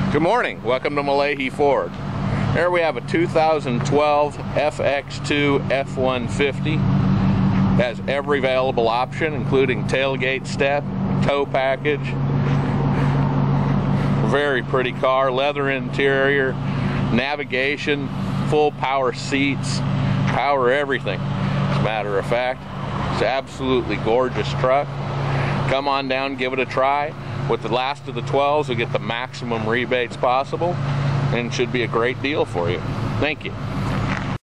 Good morning, welcome to Mullahey Ford. Here we have a 2012 FX2 F-150. Has every available option, including tailgate step, tow package. Very pretty car, leather interior, navigation, full power seats, power everything. As a matter of fact, it's an absolutely gorgeous truck. Come on down, give it a try. With the last of the 12s, you'll get the maximum rebates possible, and it should be a great deal for you. Thank you.